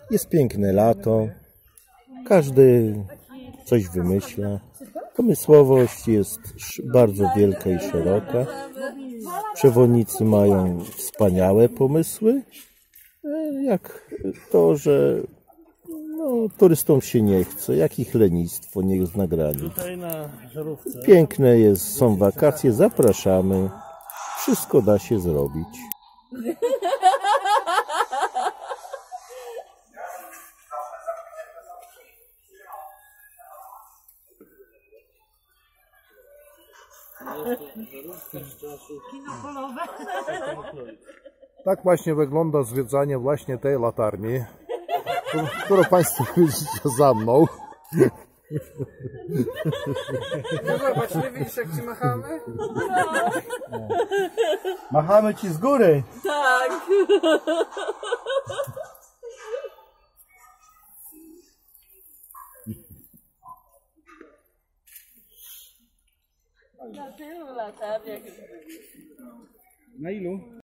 Jest piękne lato, każdy coś wymyśla. Pomysłowość jest bardzo wielka i szeroka. Przewodnicy mają wspaniałe pomysły, jak to, że turystom się nie chce, jak ich lenistwo, niech z nagrani. Tutaj na żarówce. Piękne jest, są wakacje, zapraszamy. Wszystko da się zrobić. Kino polowe. Tak właśnie wygląda zwiedzanie właśnie tej latarni, którą Państwo widzicie za mną. No zobacz, nie widzisz jak ci machamy? Machamy Ci z góry. Tak. Na tylu latarniach. Na ilu?